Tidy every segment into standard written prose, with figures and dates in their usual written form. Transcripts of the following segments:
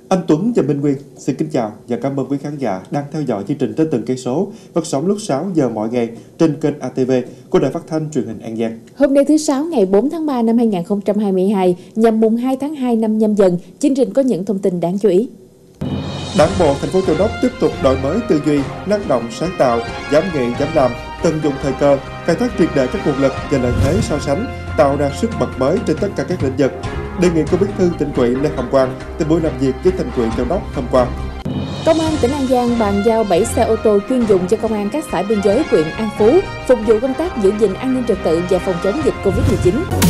Anh Tuấn và Minh Nguyên xin kính chào và cảm ơn quý khán giả đang theo dõi chương trình Tới từng cây số phát sóng lúc 6 giờ mỗi ngày trên kênh ATV của Đài Phát thanh Truyền hình An Giang. Hôm nay thứ Sáu ngày 4 tháng 3 năm 2022 nhằm mùng 2 tháng 2 năm Nhâm Dần, chương trình có những thông tin đáng chú ý. Đảng bộ thành phố Châu Đốc tiếp tục đổi mới tư duy, năng động, sáng tạo, dám nghĩ, dám làm, tận dụng thời cơ, khai thác triệt để các nguồn lực và lợi thế so sánh, tạo ra sức bật mới trên tất cả các lĩnh vực. Đề nghị của Bí thư Tỉnh ủy Lê Hồng Quang tại buổi làm việc với Thành ủy Châu Đốc hôm qua. Công an tỉnh An Giang bàn giao 7 xe ô tô chuyên dụng cho công an các xã biên giới huyện An Phú phục vụ công tác giữ gìn an ninh trật tự và phòng chống dịch Covid-19.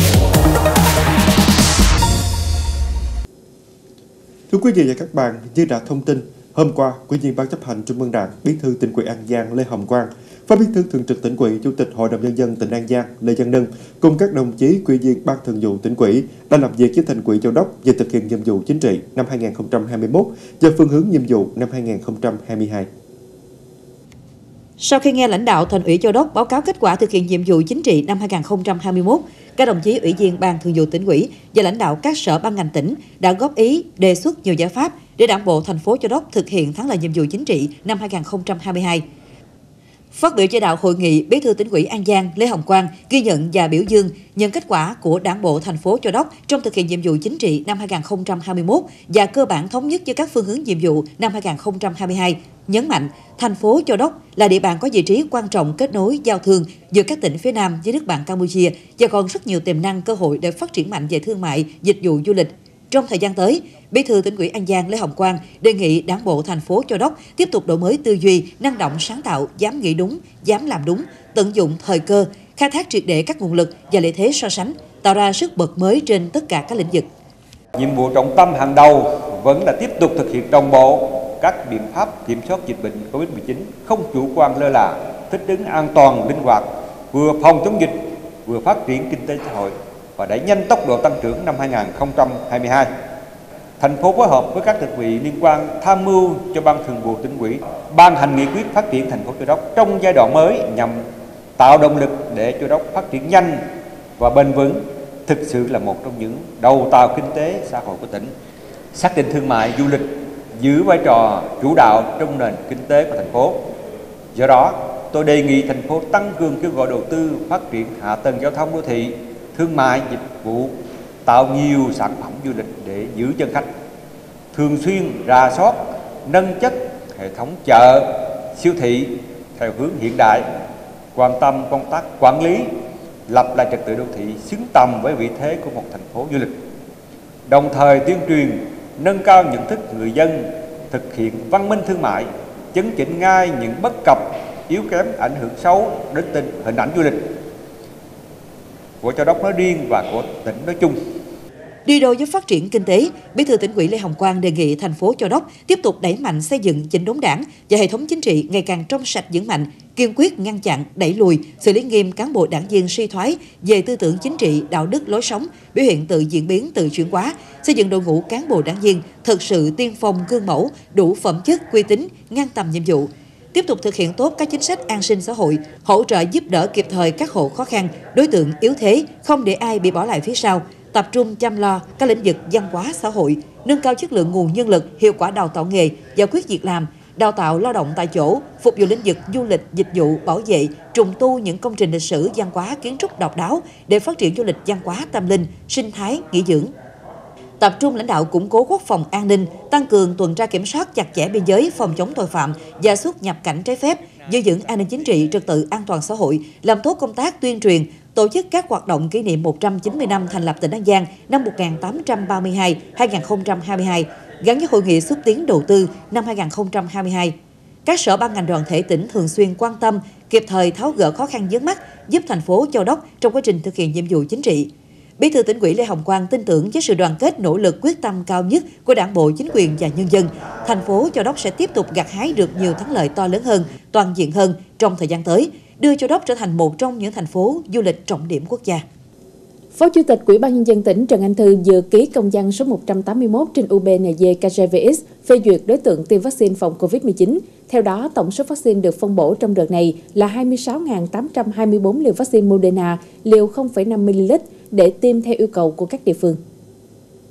Thưa quý vị và các bạn, như đã thông tin, hôm qua, Ủy viên Ban chấp hành Trung ương Đảng, Bí thư Tỉnh ủy An Giang Lê Hồng Quang, Phó Bí thư Thường trực Tỉnh ủy, Chủ tịch Hội đồng Nhân dân tỉnh An Giang Lê Văn Nâng cùng các đồng chí Ủy viên Ban Thường vụ Tỉnh ủy đã làm việc với Thành ủy Châu Đốc về thực hiện nhiệm vụ chính trị năm 2021 và phương hướng nhiệm vụ năm 2022. Sau khi nghe lãnh đạo Thành ủy Châu Đốc báo cáo kết quả thực hiện nhiệm vụ chính trị năm 2021, các đồng chí Ủy viên Ban Thường vụ Tỉnh ủy và lãnh đạo các sở ban ngành tỉnh đã góp ý, đề xuất nhiều giải pháp để Đảng bộ thành phố Châu Đốc thực hiện thắng lợi nhiệm vụ chính trị năm 2022. Phát biểu chỉ đạo hội nghị, Bí thư Tỉnh ủy An Giang Lê Hồng Quang ghi nhận và biểu dương những kết quả của Đảng bộ thành phố Châu Đốc trong thực hiện nhiệm vụ chính trị năm 2021 và cơ bản thống nhất với các phương hướng nhiệm vụ năm 2022. Nhấn mạnh, thành phố Châu Đốc là địa bàn có vị trí quan trọng kết nối giao thương giữa các tỉnh phía Nam với nước bạn Campuchia và còn rất nhiều tiềm năng cơ hội để phát triển mạnh về thương mại, dịch vụ du lịch. Trong thời gian tới, Bí thư Tỉnh ủy An Giang Lê Hồng Quang đề nghị Đảng bộ thành phố Châu Đốc tiếp tục đổi mới tư duy, năng động sáng tạo, dám nghĩ đúng, dám làm đúng, tận dụng thời cơ, khai thác triệt để các nguồn lực và lợi thế so sánh, tạo ra sức bật mới trên tất cả các lĩnh vực. Nhiệm vụ trọng tâm hàng đầu vẫn là tiếp tục thực hiện đồng bộ các biện pháp kiểm soát dịch bệnh Covid-19, không chủ quan lơ là, thích ứng an toàn, linh hoạt, vừa phòng chống dịch, vừa phát triển kinh tế xã hội và đẩy nhanh tốc độ tăng trưởng năm 2022. Thành phố phối hợp với các đơn vị liên quan tham mưu cho Ban Thường vụ Tỉnh ủy ban hành nghị quyết phát triển thành phố Châu Đốc trong giai đoạn mới nhằm tạo động lực để Châu Đốc phát triển nhanh và bền vững, thực sự là một trong những đầu tàu kinh tế xã hội của tỉnh. Xác định thương mại du lịch giữ vai trò chủ đạo trong nền kinh tế của thành phố. Do đó, tôi đề nghị thành phố tăng cường kêu gọi đầu tư phát triển hạ tầng giao thông đô thị, thương mại, dịch vụ, tạo nhiều sản phẩm du lịch để giữ chân khách. Thường xuyên rà soát, nâng chất hệ thống chợ, siêu thị theo hướng hiện đại, quan tâm công tác quản lý, lập lại trật tự đô thị xứng tầm với vị thế của một thành phố du lịch. Đồng thời tuyên truyền, nâng cao nhận thức người dân, thực hiện văn minh thương mại, chấn chỉnh ngay những bất cập, yếu kém ảnh hưởng xấu đến hình ảnh du lịch của Châu Đốc nói riêng và của tỉnh nói chung. Đi đôi với phát triển kinh tế, Bí thư Tỉnh ủy Lê Hồng Quang đề nghị thành phố Châu Đốc tiếp tục đẩy mạnh xây dựng chỉnh đốn Đảng và hệ thống chính trị ngày càng trong sạch vững mạnh, kiên quyết ngăn chặn, đẩy lùi, xử lý nghiêm cán bộ đảng viên suy thoái về tư tưởng chính trị, đạo đức, lối sống, biểu hiện tự diễn biến, tự chuyển hóa, xây dựng đội ngũ cán bộ đảng viên thực sự tiên phong, gương mẫu, đủ phẩm chất, uy tín, ngang tầm nhiệm vụ. Tiếp tục thực hiện tốt các chính sách an sinh xã hội, hỗ trợ giúp đỡ kịp thời các hộ khó khăn, đối tượng yếu thế, không để ai bị bỏ lại phía sau, tập trung chăm lo các lĩnh vực văn hóa xã hội, nâng cao chất lượng nguồn nhân lực, hiệu quả đào tạo nghề, giải quyết việc làm, đào tạo lao động tại chỗ, phục vụ lĩnh vực du lịch, dịch vụ, bảo vệ, trùng tu những công trình lịch sử văn hóa kiến trúc độc đáo để phát triển du lịch văn hóa tâm linh, sinh thái, nghỉ dưỡng. Tập trung lãnh đạo củng cố quốc phòng an ninh, tăng cường tuần tra kiểm soát chặt chẽ biên giới, phòng chống tội phạm và xuất nhập cảnh trái phép, giữ vững an ninh chính trị, trật tự an toàn xã hội, làm tốt công tác tuyên truyền, tổ chức các hoạt động kỷ niệm 190 năm thành lập tỉnh An Giang năm 1832-2022, gắn với hội nghị xúc tiến đầu tư năm 2022. Các sở ban ngành đoàn thể tỉnh thường xuyên quan tâm, kịp thời tháo gỡ khó khăn vướng mắc, giúp thành phố Châu Đốc trong quá trình thực hiện nhiệm vụ chính trị. Bí thư Tỉnh ủy Lê Hồng Quang tin tưởng với sự đoàn kết, nỗ lực, quyết tâm cao nhất của Đảng bộ, chính quyền và nhân dân, thành phố Châu Đốc sẽ tiếp tục gặt hái được nhiều thắng lợi to lớn hơn, toàn diện hơn trong thời gian tới, đưa Châu Đốc trở thành một trong những thành phố du lịch trọng điểm quốc gia. Phó Chủ tịch Ủy ban Nhân dân tỉnh Trần Anh Thư vừa ký công văn số 181 trên UBND-KGVX phê duyệt đối tượng tiêm vaccine phòng COVID-19. Theo đó, tổng số vaccine được phân bổ trong đợt này là 26.824 liều vaccine Moderna, liều 0,5ml để tiêm theo yêu cầu của các địa phương.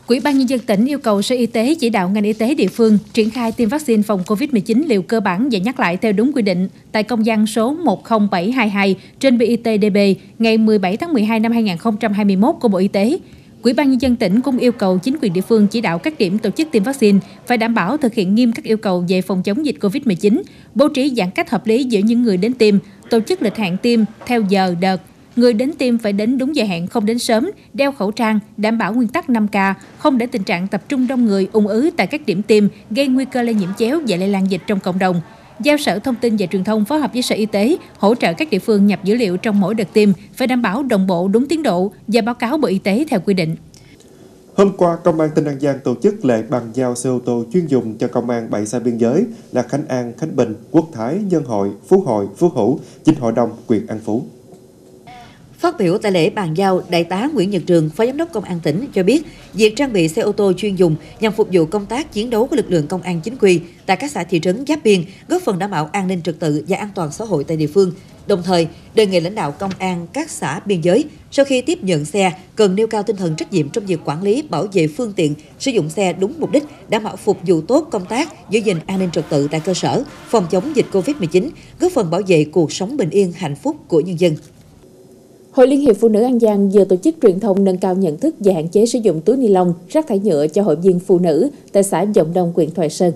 Ủy ban Nhân dân tỉnh yêu cầu Sở Y tế chỉ đạo ngành y tế địa phương triển khai tiêm vaccine phòng COVID-19 liều cơ bản và nhắc lại theo đúng quy định tại công văn số 10722 trên BITDB ngày 17 tháng 12 năm 2021 của Bộ Y tế. Ủy ban Nhân dân tỉnh cũng yêu cầu chính quyền địa phương chỉ đạo các điểm tổ chức tiêm vaccine phải đảm bảo thực hiện nghiêm các yêu cầu về phòng chống dịch COVID-19, bố trí giãn cách hợp lý giữa những người đến tiêm, tổ chức lịch hẹn tiêm theo giờ, đợt. Người đến tiêm phải đến đúng giờ hẹn, không đến sớm, đeo khẩu trang, đảm bảo nguyên tắc 5K, không để tình trạng tập trung đông người, ùn ứ tại các điểm tiêm, gây nguy cơ lây nhiễm chéo và lây lan dịch trong cộng đồng. Giao Sở Thông tin và Truyền thông phối hợp với Sở Y tế hỗ trợ các địa phương nhập dữ liệu trong mỗi đợt tiêm, phải đảm bảo đồng bộ, đúng tiến độ và báo cáo Bộ Y tế theo quy định. Hôm qua, Công an tỉnh An Giang tổ chức lễ bàn giao xe ô tô chuyên dùng cho Công an 7 xã biên giới là Khánh An, Khánh Bình, Quốc Thái, Nhân Hội, Phú Hữu, Vinh Hội Đông, huyện An Phú. Phát biểu tại lễ bàn giao, Đại tá Nguyễn Nhật Trường, Phó Giám đốc Công an tỉnh cho biết, việc trang bị xe ô tô chuyên dùng nhằm phục vụ công tác chiến đấu của lực lượng công an chính quy tại các xã thị trấn giáp biên, góp phần đảm bảo an ninh trật tự và an toàn xã hội tại địa phương. Đồng thời, đề nghị lãnh đạo công an các xã biên giới sau khi tiếp nhận xe cần nêu cao tinh thần trách nhiệm trong việc quản lý, bảo vệ phương tiện, sử dụng xe đúng mục đích, đảm bảo phục vụ tốt công tác giữ gìn an ninh trật tự tại cơ sở, phòng chống dịch Covid-19, góp phần bảo vệ cuộc sống bình yên, hạnh phúc của nhân dân. Hội Liên hiệp Phụ nữ An Giang vừa tổ chức truyền thông nâng cao nhận thức về hạn chế sử dụng túi ni lông, rác thải nhựa cho hội viên phụ nữ tại xã Vọng Đông, huyện Thoại Sơn.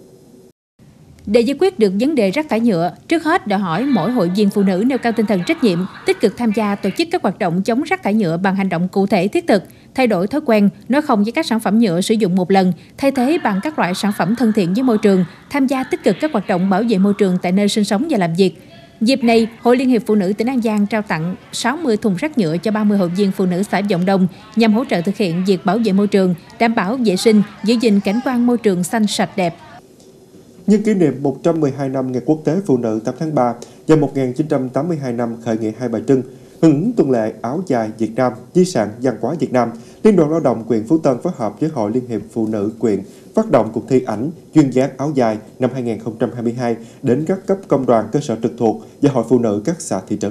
Để giải quyết được vấn đề rác thải nhựa, trước hết đòi hỏi mỗi hội viên phụ nữ nêu cao tinh thần trách nhiệm, tích cực tham gia tổ chức các hoạt động chống rác thải nhựa bằng hành động cụ thể thiết thực, thay đổi thói quen, nói không với các sản phẩm nhựa sử dụng một lần, thay thế bằng các loại sản phẩm thân thiện với môi trường, tham gia tích cực các hoạt động bảo vệ môi trường tại nơi sinh sống và làm việc. Dịp này, Hội Liên hiệp Phụ nữ tỉnh An Giang trao tặng 60 thùng rác nhựa cho 30 hội viên phụ nữ xã Vọng Đông nhằm hỗ trợ thực hiện việc bảo vệ môi trường, đảm bảo vệ sinh, giữ gìn cảnh quan môi trường xanh sạch đẹp. Nhân kỷ niệm 112 năm Ngày Quốc tế Phụ nữ 8 tháng 3 và 1982 năm khởi nghĩa Hai Bà Trưng, hưởng ứng tuần lễ áo dài Việt Nam, di sản văn hóa Việt Nam, Liên đoàn Lao động huyện Phú Tân phối hợp với Hội Liên hiệp Phụ nữ huyện phát động cuộc thi ảnh duyên dáng áo dài năm 2022 đến các cấp công đoàn cơ sở trực thuộc và Hội Phụ nữ các xã thị trấn.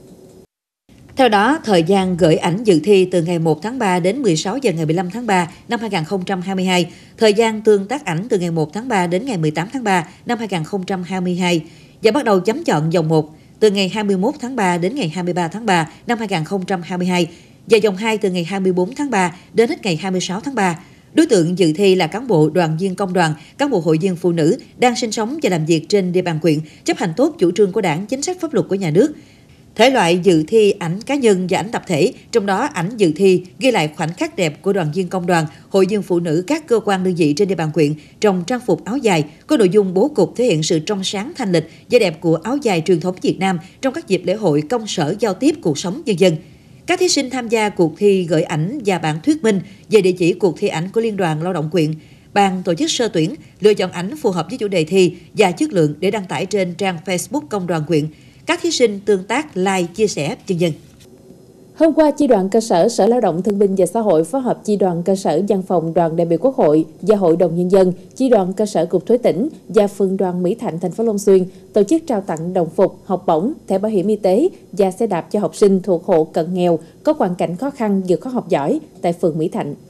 Theo đó, thời gian gửi ảnh dự thi từ ngày 1 tháng 3 đến 16 giờ ngày 15 tháng 3 năm 2022, thời gian tương tác ảnh từ ngày 1 tháng 3 đến ngày 18 tháng 3 năm 2022 và bắt đầu chấm chọn vòng 1 từ ngày 21 tháng 3 đến ngày 23 tháng 3 năm 2022 và vòng 2 từ ngày 24 tháng 3 đến hết ngày 26 tháng 3. Đối tượng dự thi là cán bộ đoàn viên công đoàn, cán bộ hội viên phụ nữ đang sinh sống và làm việc trên địa bàn huyện, chấp hành tốt chủ trương của Đảng, chính sách pháp luật của nhà nước. Thể loại dự thi ảnh cá nhân và ảnh tập thể, trong đó ảnh dự thi ghi lại khoảnh khắc đẹp của đoàn viên công đoàn, hội viên phụ nữ các cơ quan đơn vị trên địa bàn huyện trong trang phục áo dài, có nội dung bố cục thể hiện sự trong sáng thanh lịch, vẻ đẹp của áo dài truyền thống Việt Nam trong các dịp lễ hội, công sở, giao tiếp cuộc sống nhân dân. Các thí sinh tham gia cuộc thi gửi ảnh và bản thuyết minh về địa chỉ cuộc thi ảnh của Liên đoàn Lao động huyện. Ban tổ chức sơ tuyển lựa chọn ảnh phù hợp với chủ đề thi và chất lượng để đăng tải trên trang Facebook công đoàn huyện. Các thí sinh tương tác, like, chia sẻ, vân vân. Hôm qua, Chi đoàn cơ sở Sở Lao động Thương binh và Xã hội phối hợp Chi đoàn cơ sở Văn phòng Đoàn đại biểu Quốc hội và Hội đồng Nhân dân, Chi đoàn cơ sở Cục Thuế tỉnh và Phường đoàn Mỹ Thạnh, thành phố Long Xuyên tổ chức trao tặng đồng phục, học bổng, thẻ bảo hiểm y tế và xe đạp cho học sinh thuộc hộ cận nghèo có hoàn cảnh khó khăn vượt khó học giỏi tại phường Mỹ Thạnh.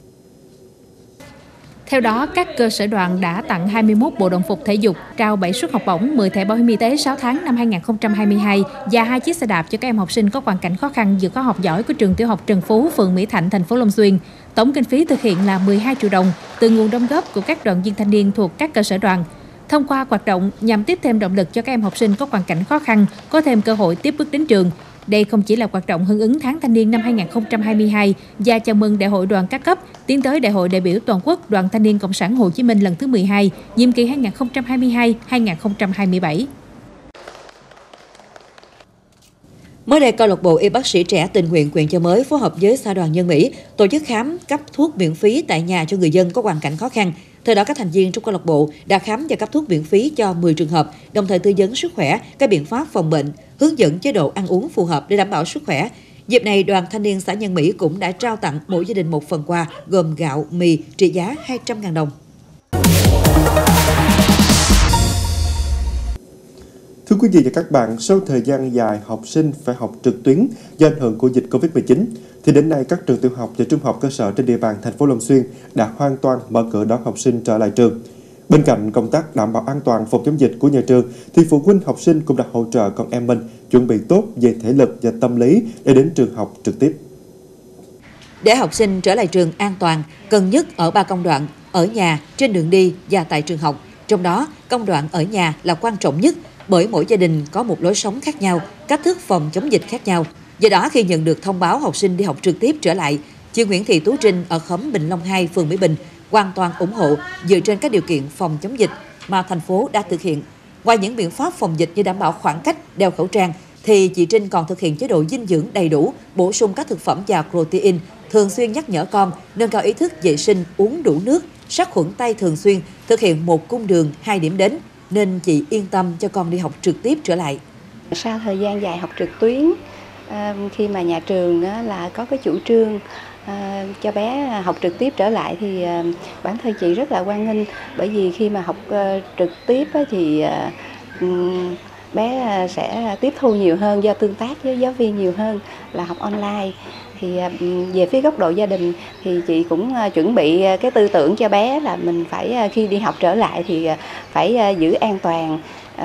Theo đó, các cơ sở đoàn đã tặng 21 bộ đồng phục thể dục, trao 7 suất học bổng, 10 thẻ bảo hiểm y tế 6 tháng năm 2022 và 2 chiếc xe đạp cho các em học sinh có hoàn cảnh khó khăn vượt khó học giỏi của trường tiểu học Trần Phú, phường Mỹ Thạnh, thành phố Long Xuyên. Tổng kinh phí thực hiện là 12 triệu đồng từ nguồn đóng góp của các đoàn viên thanh niên thuộc các cơ sở đoàn. Thông qua hoạt động nhằm tiếp thêm động lực cho các em học sinh có hoàn cảnh khó khăn có thêm cơ hội tiếp bước đến trường. Đây không chỉ là hoạt động hưởng ứng tháng thanh niên năm 2022 và chào mừng Đại hội đoàn các cấp, tiến tới Đại hội đại biểu toàn quốc Đoàn Thanh niên Cộng sản Hồ Chí Minh lần thứ 12, nhiệm kỳ 2022-2027. Mới đây, câu lạc bộ y bác sĩ trẻ tình nguyện huyện Chợ Mới phối hợp với xã đoàn Nhân Mỹ tổ chức khám cấp thuốc miễn phí tại nhà cho người dân có hoàn cảnh khó khăn. Theo đó, các thành viên trong câu lạc bộ đã khám và cấp thuốc miễn phí cho 10 trường hợp, đồng thời tư vấn sức khỏe, các biện pháp phòng bệnh, hướng dẫn chế độ ăn uống phù hợp để đảm bảo sức khỏe. Dịp này, Đoàn Thanh niên xã Nhân Mỹ cũng đã trao tặng mỗi gia đình một phần quà gồm gạo, mì trị giá 200.000 đồng. Thưa quý vị và các bạn, sau thời gian dài học sinh phải học trực tuyến do ảnh hưởng của dịch Covid-19, thì đến nay các trường tiểu học và trung học cơ sở trên địa bàn thành phố Long Xuyên đã hoàn toàn mở cửa đón học sinh trở lại trường. Bên cạnh công tác đảm bảo an toàn phòng chống dịch của nhà trường, thì phụ huynh học sinh cũng đã hỗ trợ con em mình chuẩn bị tốt về thể lực và tâm lý để đến trường học trực tiếp. Để học sinh trở lại trường an toàn, cần nhất ở 3 công đoạn: ở nhà, trên đường đi và tại trường học. Trong đó, công đoạn ở nhà là quan trọng nhất bởi mỗi gia đình có một lối sống khác nhau, cách thức phòng chống dịch khác nhau. Do đó, khi nhận được thông báo học sinh đi học trực tiếp trở lại, chị Nguyễn Thị Tú Trinh ở khóm Bình Long 2, phường Mỹ Bình hoàn toàn ủng hộ dựa trên các điều kiện phòng chống dịch mà thành phố đã thực hiện. Ngoài những biện pháp phòng dịch như đảm bảo khoảng cách, đeo khẩu trang, thì chị Trinh còn thực hiện chế độ dinh dưỡng đầy đủ, bổ sung các thực phẩm và protein, thường xuyên nhắc nhở con nâng cao ý thức vệ sinh, uống đủ nước, sát khuẩn tay thường xuyên, thực hiện 1 cung đường 2 điểm đến, nên chị yên tâm cho con đi học trực tiếp trở lại. Sau thời gian dài học trực tuyến, khi mà nhà trường là có cái chủ trương cho bé học trực tiếp trở lại thì bản thân chị rất là hoan nghênh, bởi vì khi mà học trực tiếp thì bé sẽ tiếp thu nhiều hơn, do tương tác với giáo viên nhiều hơn là học online. Thì về phía góc độ gia đình thì chị cũng chuẩn bị cái tư tưởng cho bé là mình phải khi đi học trở lại thì phải giữ an toàn,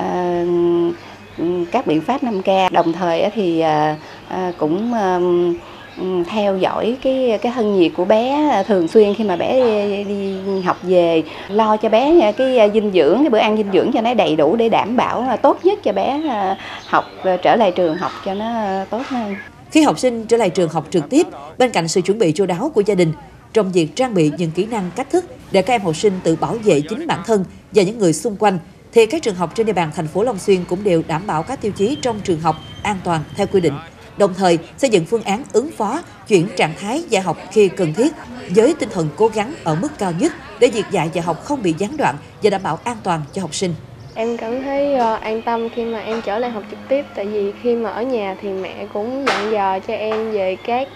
các biện pháp 5K, đồng thời thì cũng theo dõi cái thân nhiệt của bé thường xuyên khi mà bé đi học về, lo cho bé cái dinh dưỡng, cái bữa ăn dinh dưỡng cho nó đầy đủ để đảm bảo tốt nhất cho bé học trở lại trường học cho nó tốt hơn. Khi học sinh trở lại trường học trực tiếp, bên cạnh sự chuẩn bị chu đáo của gia đình trong việc trang bị những kỹ năng, cách thức để các em học sinh tự bảo vệ chính bản thân và những người xung quanh, thì các trường học trên địa bàn thành phố Long Xuyên cũng đều đảm bảo các tiêu chí trong trường học an toàn theo quy định, đồng thời xây dựng phương án ứng phó, chuyển trạng thái dạy học khi cần thiết, với tinh thần cố gắng ở mức cao nhất để việc dạy và học không bị gián đoạn và đảm bảo an toàn cho học sinh. Em cảm thấy an tâm khi mà em trở lại học trực tiếp, tại vì khi mà ở nhà thì mẹ cũng dặn dò cho em về các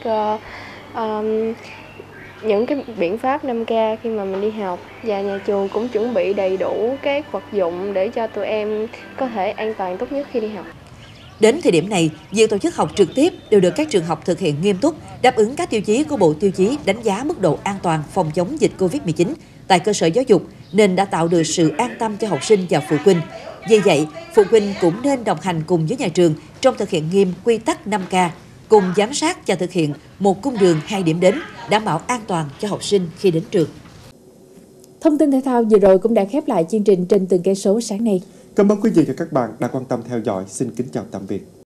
những cái biện pháp 5K khi mà mình đi học, và nhà trường cũng chuẩn bị đầy đủ các vật dụng để cho tụi em có thể an toàn tốt nhất khi đi học. Đến thời điểm này, việc tổ chức học trực tiếp đều được các trường học thực hiện nghiêm túc, đáp ứng các tiêu chí của Bộ Tiêu chí đánh giá mức độ an toàn phòng chống dịch Covid-19 tại cơ sở giáo dục, nên đã tạo được sự an tâm cho học sinh và phụ huynh. Vì vậy, phụ huynh cũng nên đồng hành cùng với nhà trường trong thực hiện nghiêm quy tắc 5K, cùng giám sát và thực hiện 1 cung đường 2 điểm đến, đảm bảo an toàn cho học sinh khi đến trường. Thông tin thể thao vừa rồi cũng đã khép lại chương trình Trên từng cây số sáng nay. Cảm ơn quý vị và các bạn đã quan tâm theo dõi. Xin kính chào tạm biệt.